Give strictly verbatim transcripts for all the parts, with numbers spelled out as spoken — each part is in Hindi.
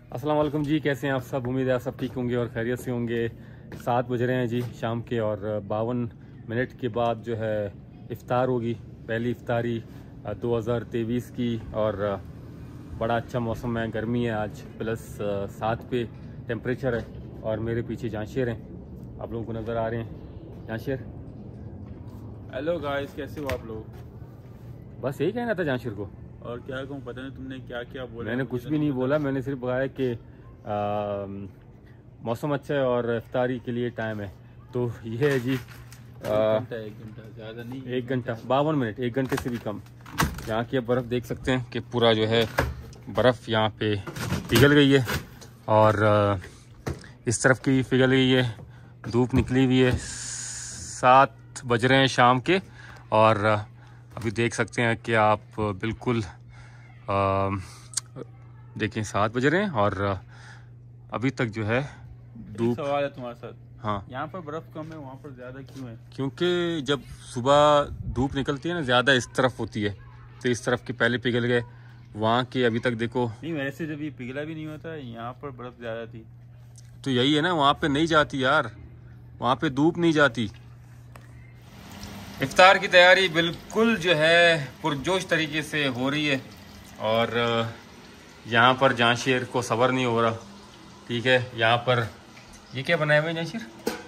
अस्सलाम वालेकुम जी, कैसे हैं आप सब। उम्मीद है आप सब ठीक होंगे और खैरियत से होंगे। सात बज रहे हैं जी शाम के और बावन मिनट के बाद जो है इफ्तार होगी, पहली इफ्तारी दो हज़ार तेईस की। और बड़ा अच्छा मौसम है, गर्मी है आज, प्लस सात पे टेम्परेचर है। और मेरे पीछे जांशेर हैं, आप लोगों को नज़र आ रहे हैं जांशेर। हेलो गाइस, कैसे हो आप लोग। बस यही कहना था जांशेर को। और क्या कहूँ, पता नहीं तुमने क्या क्या बोला। मैंने कुछ भी नहीं बोला, मैंने सिर्फ बताया कि मौसम अच्छा है और इफ्तारी के लिए टाइम है। तो ये है जी एक घंटा ज़्यादा नहीं, एक घंटा बावन मिनट, एक घंटे से भी कम। यहाँ की बर्फ़ देख सकते हैं कि पूरा जो है बर्फ़ यहाँ पे पिघल गई है और इस तरफ की पिघल गई है। धूप निकली हुई है, सात बज रहे हैं शाम के और अभी देख सकते हैं कि आप बिल्कुल देखें सात बज रहे हैं और अभी तक जो है धूप। सवाल है तुम्हारे साथ, हाँ, यहाँ पर बर्फ कम है, वहाँ पर ज्यादा क्यों है? क्योंकि जब सुबह धूप निकलती है ना, ज़्यादा इस तरफ होती है, तो इस तरफ के पहले पिघल गए, वहाँ के अभी तक देखो। नहीं, वैसे जब ये पिघला भी नहीं होता, यहाँ पर बर्फ ज्यादा थी। तो यही है ना, वहाँ पे नहीं जाती यार, वहाँ पे धूप नहीं जाती। इफ्तार की तैयारी बिल्कुल जो है पुरजोश तरीके से हो रही है और यहाँ पर जांशेर को सब्र नहीं हो रहा। ठीक है, यहाँ पर ये क्या बनाया हुआ है जांशेर?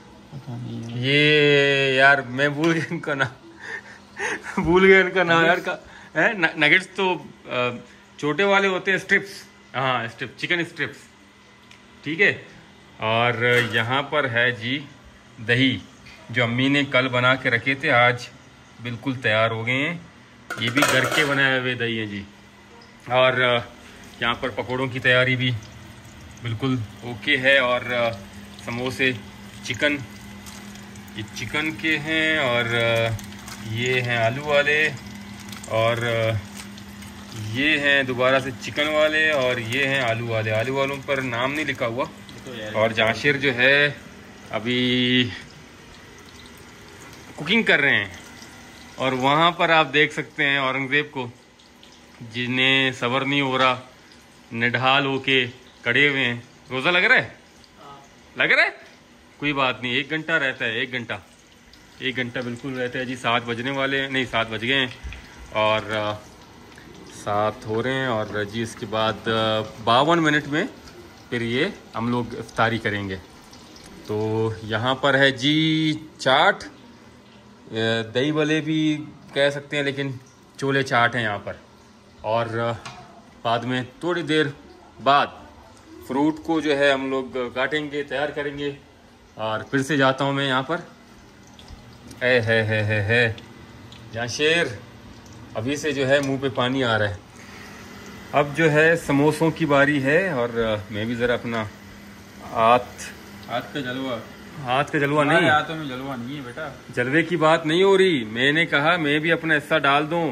ये यार मैं भूल गया इनका नाम भूल गया इनका नाम यार का है। नगेट्स तो छोटे वाले होते हैं, स्ट्रिप्स। हाँ, स्ट्रिप, चिकन स्ट्रिप्स। ठीक है, और यहाँ पर है जी दही, जो अम्मी ने कल बना के रखे थे, आज बिल्कुल तैयार हो गए हैं। ये भी घर के बनाए हुए दही है जी। और यहाँ पर पकोड़ों की तैयारी भी बिल्कुल ओके है। और समोसे चिकन, ये चिकन के हैं और ये हैं आलू वाले, और ये हैं दोबारा से चिकन वाले, और ये हैं आलू वाले। आलू वालों पर नाम नहीं लिखा हुआ। और जांशेर जो है अभी कुकिंग कर रहे हैं। और वहाँ पर आप देख सकते हैं औरंगज़ेब को, जिन्हें सब्र नहीं हो रहा, निढाल होके खड़े हुए हैं। रोज़ा लग रहा है? लग रहा है? कोई बात नहीं, एक घंटा रहता है, एक घंटा एक घंटा बिल्कुल रहता है जी। सात बजने वाले हैं, नहीं सात बज गए हैं और सात हो रहे हैं। और जी इसके बाद बावन मिनट में फिर ये हम लोग इफ्तारी करेंगे। तो यहाँ पर है जी चाट, दही वले भी कह सकते हैं, लेकिन छोले चाट हैं यहाँ पर। और बाद में थोड़ी देर बाद फ्रूट को जो है हम लोग काटेंगे, तैयार करेंगे। और फिर से जाता हूँ मैं यहाँ पर। है है है है है जांशेर, अभी से जो है मुंह पे पानी आ रहा है। अब जो है समोसों की बारी है और मैं भी ज़रा अपना हाथ हाथ का जलवा हाथ का जलवा नहीं, हाथों में जलवा नहीं है बेटा। जलवे की बात नहीं हो रही, मैंने कहा मैं भी अपना हिस्सा डाल दूं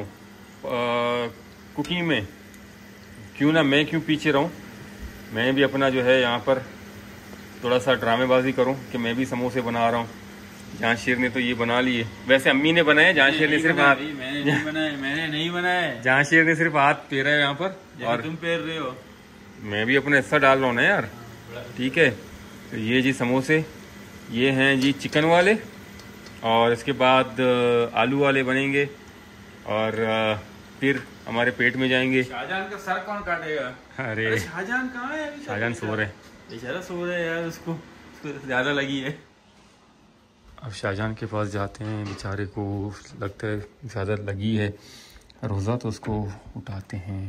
कुकिंग में। क्यों ना, मैं क्यों पीछे रहूं, मैं भी अपना जो है यहाँ पर थोड़ा सा ड्रामेबाजी करूं कि मैं भी समोसे बना रहा हूँ। जांशेर ने तो ये बना लिए, वैसे अम्मी ने बनाए, जांशेर ने सिर्फ हाथ मैंने नहीं बनाए मैंने नहीं बनाए जांशेर ने सिर्फ हाथ पेरा है यहाँ पर। और तुम पेर रहे हो, मैं भी अपना हिस्सा डाल रहा हूँ ना यार। ठीक है, तो ये जी समोसे, ये हैं जी चिकन वाले, और इसके बाद आलू वाले बनेंगे और फिर हमारे पेट में जाएंगे। शाहजहान का सर कौन काटेगा? अरे शाहजहान कहाँ है? शाहजहान सो रहे, बेचारा सो रहे यार, उसको उसको ज़्यादा लगी है। अब शाहजहान के पास जाते हैं, बेचारे को लगता है ज़्यादा लगी है। रोज़ा तो उसको उठाते हैं।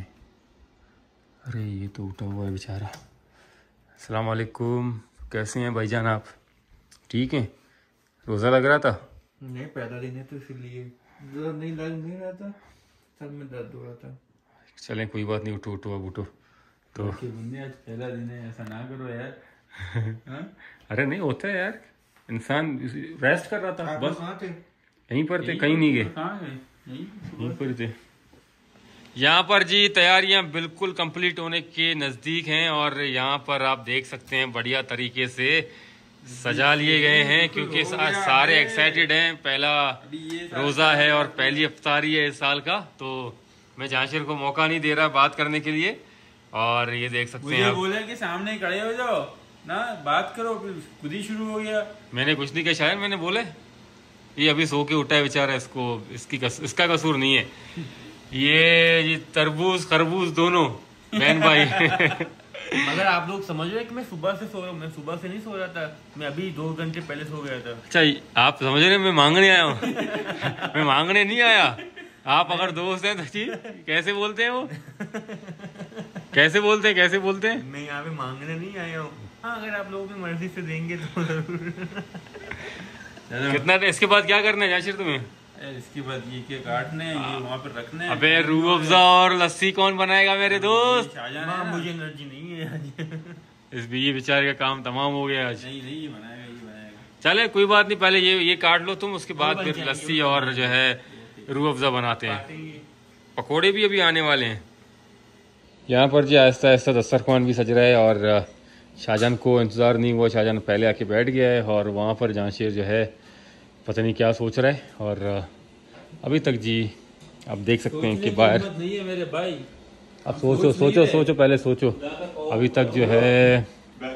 अरे ये तो उठा हुआ है बेचारा। अस्सलाम वालेकुम, कैसे हैं भाईजान आप? ठीक हैं? रोज़ा लग रहा था? नहीं, पहला दिन है तो इसीलिए नहीं लग नहीं रहा था, सर में दर्द हो रहा था। चलें कोई बात नहीं, उठो उठो अब उठो। तो आज पहला दिन है, ऐसा ना करो यार। अरे नहीं होता है यार, इंसान रेस्ट कर रहा था बस। कहाँ थे? यहीं पर थे, कहीं नहीं गए, कहाँ गए? यहीं पर थे। यहाँ पर जी तैयारियां बिल्कुल कंप्लीट होने के नज़दीक हैं और यहाँ पर आप देख सकते हैं बढ़िया तरीके से सजा लिए गए हैं, क्योंकि सारे एक्साइटेड हैं। पहला रोज़ा है और पहली इफ्तारी है इस साल का, तो मैं जांशेर को मौका नहीं दे रहा बात करने के लिए, और ये देख सकते मुझे हैं आप। बोले कि सामने खड़े हो जाओ ना, बात करो, फिर खुद ही शुरू हो गया। मैंने कुछ नहीं कहा शायद, मैंने बोले ये अभी सो के उठा है बेचारा, इसको इसकी कस, इसका कसूर नहीं है। ये ये तरबूज खरबूज दोनों बहन भाई। मगर आप लोग समझ रहे हैं कि मैं सुबह से सो रहा हूँ, मैं सुबह से नहीं सो रहा था, मैं अभी दो घंटे पहले सो गया था। अच्छा आप समझ रहे हैं मैं मांगने आया हूँ। मैं मांगने नहीं आया। आप अगर दोस्त हैं तो जी कैसे बोलते हैं वो, कैसे बोलते हैं कैसे बोलते हैं? मैं यहाँ पे मांगने नहीं आया हूँ। हाँ अगर आप लोगों की मर्जी से देंगे तो जरूर। कितना इसके बाद क्या करना है जाशिर तुम्हें? इसके बाद ये के काटने हैं, ये वहाँ पे रखने हैं। अबे रूह अफ़ज़ा और लस्सी कौन बनाएगा मेरे दोस्त? हाँ, मुझे एनर्जी नहीं है आज। इस ये बेचारे का काम तमाम हो गया आज। नहीं नहीं ये बनाएगा, ये बनाएगा। चले कोई बात नहीं, पहले ये ये काट लो तुम, उसके बाद फिर लस्सी और जो है रूह अफ़ज़ा बनाते हैं। पकोड़े भी अभी आने वाले हैं। यहाँ पर जी आहिस्ता आहिस्ता दस्तरखान भी सज रहा है और शाहजहान को इंतज़ार नहीं हुआ, शाहजहान पहले आके बैठ गया है और वहाँ पर जांशेर जो है पता नहीं क्या सोच रहा है। और अभी तक जी आप देख सकते हैं कि बाहर नहीं है मेरे भाई। अब सोचो सोचो सोचो पहले सोचो। अभी तक जो है आ,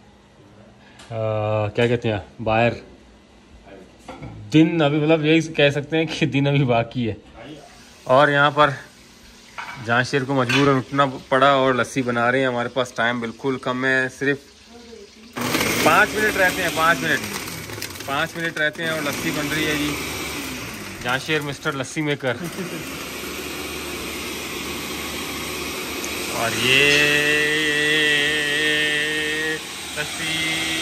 क्या कहते हैं बाहर दिन अभी, मतलब यही कह सकते हैं कि दिन अभी बाकी है। और यहाँ पर जांशेर को मजबूरन उठना पड़ा और लस्सी बना रहे हैं। हमारे पास टाइम बिल्कुल कम है, सिर्फ पाँच मिनट रहते हैं, पाँच मिनट पाँच मिनट रहते हैं और लस्सी बन रही है जी। जांशेर मिस्टर लस्सी मेकर। और ये लस्सी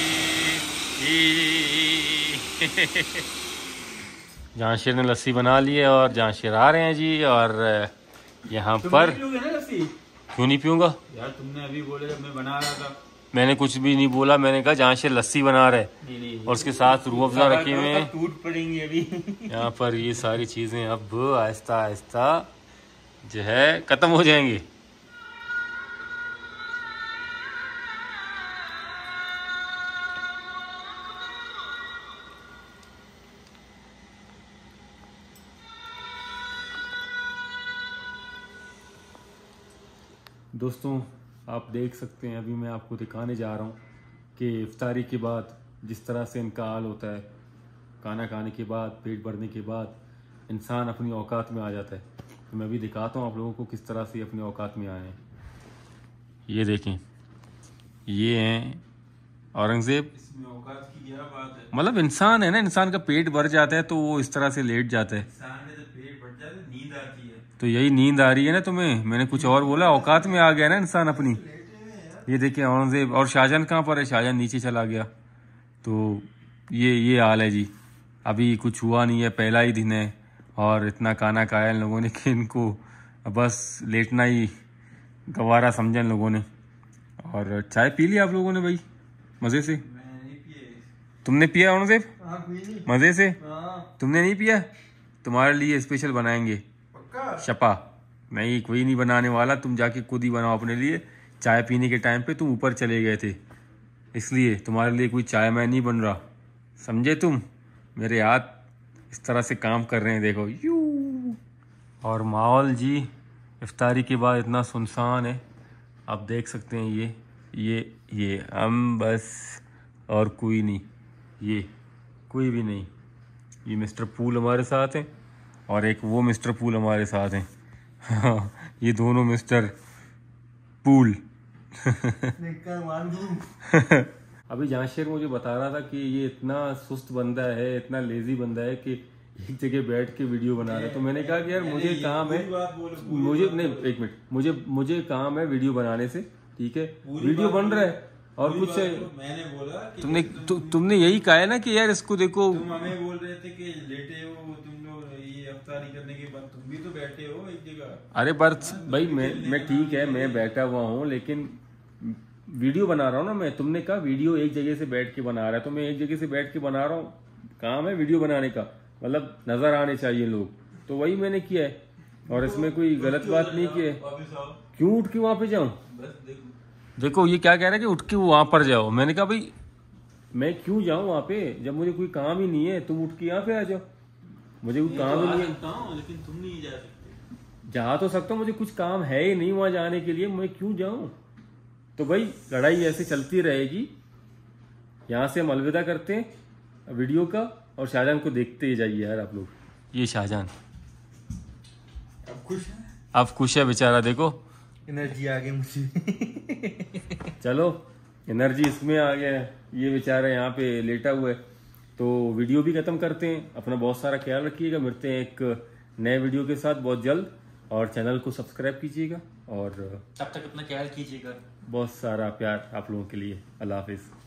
जांशेर ने लस्सी बना ली है और जांशेर आ रहे हैं जी। और यहाँ पर क्यों नहीं पीऊंगा यार, तुमने अभी बोले जब मैं बना रहा था। मैंने कुछ भी नहीं बोला, मैंने कहा जांशेर लस्सी बना रहे और उसके साथ रूह अफ़ज़ा रखे हुए हैं। टूट पड़ेंगे अभी। यहाँ पर ये सारी चीज़ें अब आहिस्ता आहिस्ता जो है ख़त्म हो जाएंगी। दोस्तों आप देख सकते हैं अभी मैं आपको दिखाने जा रहा हूँ कि इफ्तारी के बाद जिस तरह से इनका हाल होता है, खाना खाने के बाद पेट भरने के बाद इंसान अपनी औकात में आ जाता है। तो मैं अभी दिखाता हूँ आप लोगों को किस तरह से अपनी औकात में आए हैं। ये देखें, ये हैं औरंगज़ेब। इसमें औकात की क्या बात है? मतलब इंसान है ना, इंसान का पेट भर जाता है तो वो इस तरह से लेट जाता है। इंसान में जब पेट भर जाता है नींद आती है। तो यही नींद आ रही है ना तुम्हें, मैंने कुछ और बोला? औकात में आ गया ना इंसान अपनी। ये देखिए औरंगज़ेब। और शाहजहान कहाँ पर है? शाहजहान नीचे चला गया। तो ये ये हाल है जी। अभी कुछ हुआ नहीं है, पहला ही दिन है और इतना खाना खाया इन लोगों ने कि इनको बस लेटना ही गवारा समझा इन लोगों ने। और चाय पी ली आप लोगों ने भाई मज़े से? तुमने पिया औरंगज़ेब मज़े से? तुमने नहीं पिया? तुम्हारे लिए स्पेशल बनाएंगे शपा। नहीं कोई नहीं बनाने वाला, तुम जाके खुद ही बनाओ अपने लिए। चाय पीने के टाइम पे तुम ऊपर चले गए थे, इसलिए तुम्हारे लिए कोई चाय मैं नहीं बन रहा, समझे तुम? मेरे हाथ इस तरह से काम कर रहे हैं, देखो यू। और माहौल जी इफ्तारी के बाद इतना सुनसान है, आप देख सकते हैं। ये ये ये हम बस, और कोई नहीं, ये कोई भी नहीं। ये मिस्टर पूल हमारे साथ हैं और एक वो मिस्टर पूल हमारे साथ हैं। हाँ, ये दोनों मिस्टर पूल। अभी जांशेर मुझे बता रहा था कि ये इतना सुस्त बंदा है, इतना लेजी बंदा है कि एक जगह बैठ के वीडियो बना रहा है। तो मैंने कहा कि यार मुझे काम है, मुझे नहीं एक मिनट मुझे मुझे काम है वीडियो बनाने से, ठीक है? वीडियो बन रहा है और कुछ मैंने बोला कि तुमने तु, तुमने यही कहा है ना कि यार इसको देखो। तुम हमें बोल रहे थे कि लेटे हो तुम लोग, ये इफ्तारी करने के बाद तुम भी तो बैठे हो एक जगह। अरे बर्थ भाई मैं मैं ठीक है, मैं बैठा हुआ हूँ लेकिन वीडियो बना रहा हूँ ना मैं। तुमने कहा वीडियो एक जगह से बैठ के बना रहा है, तो मैं एक जगह से बैठ के बना रहा हूँ। काम है वीडियो बनाने का, मतलब नजर आने चाहिए लोग, तो वही मैंने किया है और इसमें कोई गलत बात नहीं की है। क्यों उठ के वहां पे जाऊं? देखो ये क्या कह रहा है कि उठ के वहां पर जाओ। मैंने कहा भाई मैं क्यों जाऊं वहां पे जब मुझे कोई काम ही नहीं है? तुम उठ के यहाँ पे आ जाओ, मुझे कोई काम ही नहीं है। लेकिन तुम नहीं जा सकते। जा तो सकता हूँ, मुझे कुछ काम है ही नहीं वहां जाने के लिए, मैं क्यों जाऊं। तो भाई लड़ाई ऐसे चलती रहेगी। यहाँ से हम अलविदा करते हैं वीडियो का, और शाहजहान को देखते ही जाइए यार आप लोग। ये शाहजहान अब खुश है, अब खुश है बेचारा, देखो एनर्जी आ गई मुझे। चलो एनर्जी इसमें आ गया है, ये बेचारा यहाँ पे लेटा हुआ है। तो वीडियो भी खत्म करते हैं, अपना बहुत सारा ख्याल रखिएगा, मिलते हैं एक नए वीडियो के साथ बहुत जल्द, और चैनल को सब्सक्राइब कीजिएगा और तब तक अपना ख्याल कीजिएगा। बहुत सारा प्यार आप लोगों के लिए। अल्लाह हाफिज।